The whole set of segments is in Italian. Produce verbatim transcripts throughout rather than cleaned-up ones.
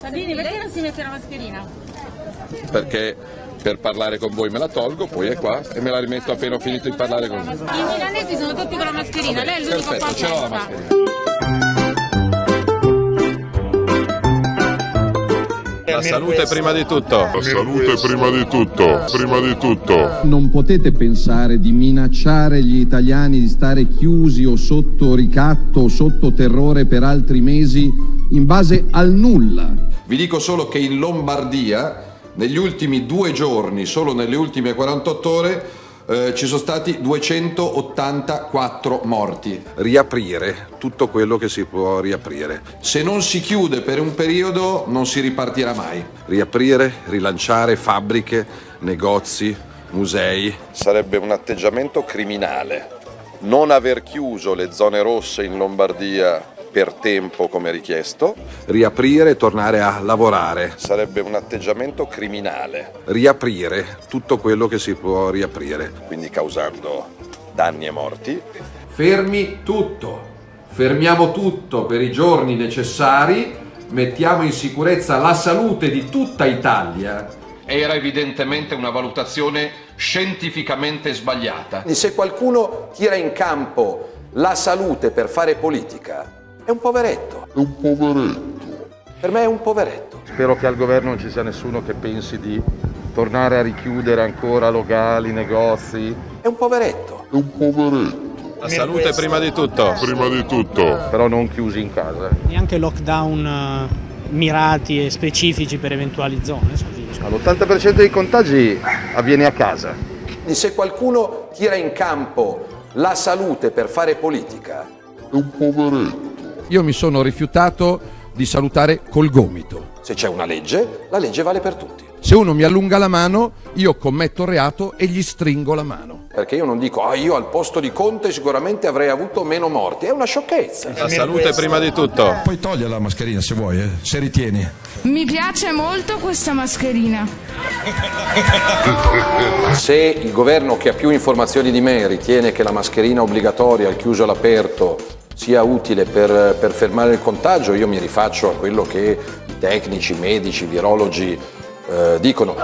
Salvini, perché non si mette la mascherina? Perché per parlare con voi me la tolgo, poi è qua e me la rimetto appena ho finito di parlare con voi. I milanesi sono tutti con la mascherina, Vabbè, lei è l'unico qua perfetto, ce l'ho la senza. mascherina. La salute prima di tutto. La salute prima di tutto, prima di tutto. Non potete pensare di minacciare gli italiani di stare chiusi o sotto ricatto o sotto terrore per altri mesi in base al nulla. Vi dico solo che in Lombardia, negli ultimi due giorni, solo nelle ultime quarantotto ore, eh, ci sono stati duecentottantaquattro morti. Riaprire tutto quello che si può riaprire. Se non si chiude per un periodo non si ripartirà mai. Riaprire, rilanciare fabbriche, negozi, musei. Sarebbe un atteggiamento criminale. Non aver chiuso le zone rosse in Lombardia per tempo come richiesto, riaprire e tornare a lavorare. Sarebbe un atteggiamento criminale. Riaprire tutto quello che si può riaprire, quindi causando danni e morti. Fermi tutto, fermiamo tutto per i giorni necessari, mettiamo in sicurezza la salute di tutta Italia. Era evidentemente una valutazione scientificamente sbagliata. E se qualcuno tira in campo la salute per fare politica, è un poveretto. È un poveretto. Per me è un poveretto. Spero che al governo non ci sia nessuno che pensi di tornare a richiudere ancora locali, negozi. È un poveretto. È un poveretto. La salute prima di tutto. Prima di tutto. Però non chiusi in casa. Neanche lockdown uh, mirati e specifici per eventuali zone. L'ottanta per cento dei contagi avviene a casa. E se qualcuno tira in campo la salute per fare politica, è un poveretto. Io mi sono rifiutato di salutare col gomito. se c'è una legge, la legge vale per tutti. Se uno mi allunga la mano, io commetto reato e gli stringo la mano. Perché io non dico, ah, io al posto di Conte sicuramente avrei avuto meno morti. È una sciocchezza. La salute prima di tutto. Puoi togliere la mascherina se vuoi, eh, se ritieni. Mi piace molto questa mascherina. Se il governo, che ha più informazioni di me, ritiene che la mascherina obbligatoria al chiuso e all'aperto sia utile per, per fermare il contagio, io mi rifaccio a quello che i tecnici, i medici, i virologi eh, dicono.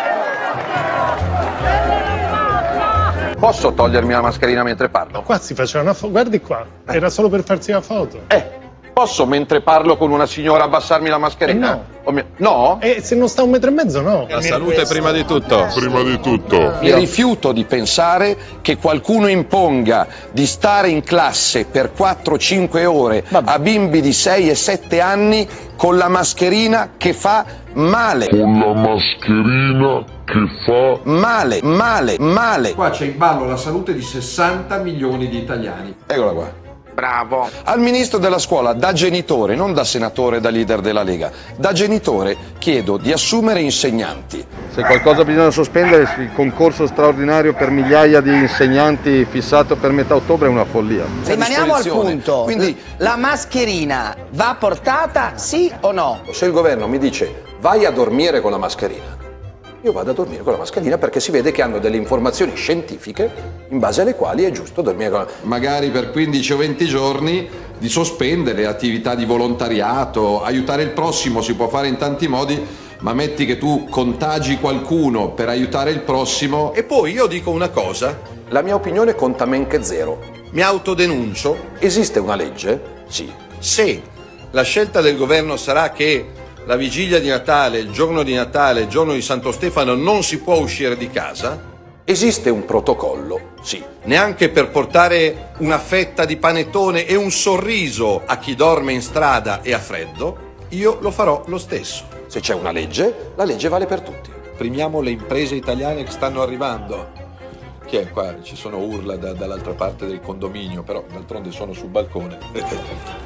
Posso togliermi la mascherina mentre parlo? Qua si faceva una foto, guardi qua, era solo per farsi la foto. Eh, posso mentre parlo con una signora abbassarmi la mascherina? Eh no. O mi... No? E se non sta a un metro e mezzo no. La salute prima di tutto. Prima di tutto. Mi rifiuto di pensare che qualcuno imponga di stare in classe per quattro cinque ore a bimbi di sei e sette anni con la mascherina che fa male. Con la mascherina che fa Male, male, male. Qua c'è in ballo la salute di sessanta milioni di italiani. Eccola qua. Bravo. Al ministro della scuola, da genitore, non da senatore, da leader della Lega, da genitore chiedo di assumere insegnanti. Se qualcosa bisogna sospendere, il concorso straordinario per migliaia di insegnanti fissato per metà ottobre è una follia. Rimaniamo al punto. Quindi la mascherina va portata sì o no? Se il governo mi dice vai a dormire con la mascherina, io vado a dormire con la mascherina perché si vede che hanno delle informazioni scientifiche in base alle quali è giusto dormire con la mascherina. Magari per quindici o venti giorni di sospendere attività di volontariato, aiutare il prossimo si può fare in tanti modi, ma metti che tu contagi qualcuno per aiutare il prossimo. E poi io dico una cosa. La mia opinione conta men che zero. Mi autodenuncio. Esiste una legge? Sì. Se la scelta del governo sarà che la vigilia di Natale, il giorno di Natale, il giorno di Santo Stefano non si può uscire di casa. Esiste un protocollo? Sì. Neanche per portare una fetta di panettone e un sorriso a chi dorme in strada e ha freddo, io lo farò lo stesso. Se c'è una legge, la legge vale per tutti. Primiamo le imprese italiane che stanno arrivando. Chi è qua? Ci sono urla da, dall'altra parte del condominio, però d'altronde sono sul balcone.